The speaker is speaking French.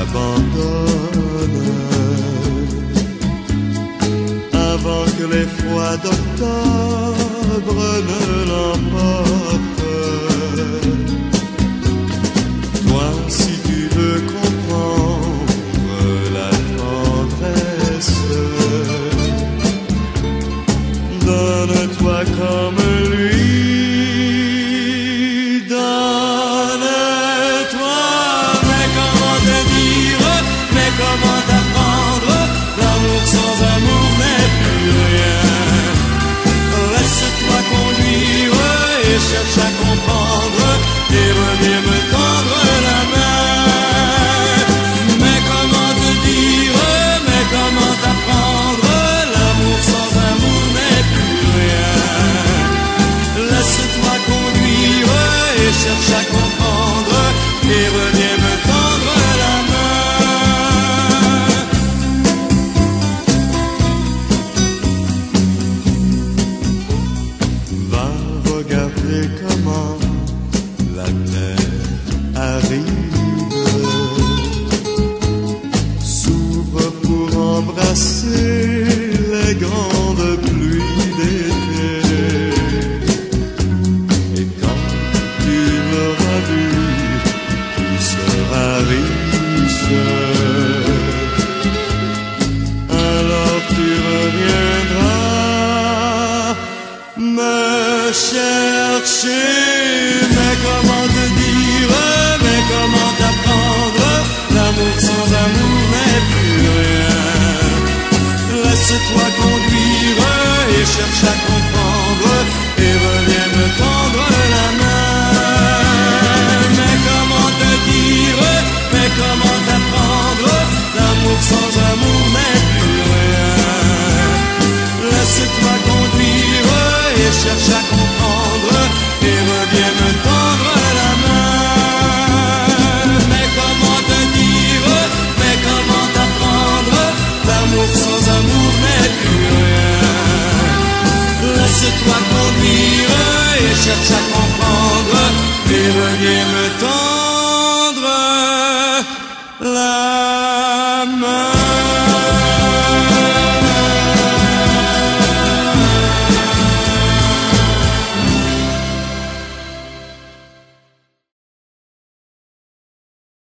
abandonne avant que les froids d'octobre ne l'emportent. Toi, si tu veux comprendre la tendresse, donne-toi comme lui. Donne-toi, mais comment te dire, mais comment t'apprendre? L'amour sans amour n'est plus rien. Laisse-toi conduire et cherche à comprendre et reviens me tendre la main. Mais comment te dire, mais comment t'apprendre? L'amour sans amour n'est plus rien. Laisse-toi conduire et cherche à comprendre et reviens me tendre la main. Va regarder comment la terre arrive, s'ouvre pour embrasser les grandes pluies d'été. Et quand tu l'auras vu, tu seras riche. Alors tu reviendras me chercher. Mais comment te dire, mais comment t'apprendre? L'amour sans amour n'est plus rien. Laisse-toi conduire et cherche à comprendre et reviens me tendre la main. Mais comment te dire, mais comment t'apprendre? L'amour sans amour n'est plus rien. Laisse-toi conduire et cherche à comprendre et reviens me tendre la main. Mais comment te dire, mais comment t'apprendre? L'amour sans amour n'est plus rien. Laisse-toi conduire et cherche à comprendre et reviens me tendre la main.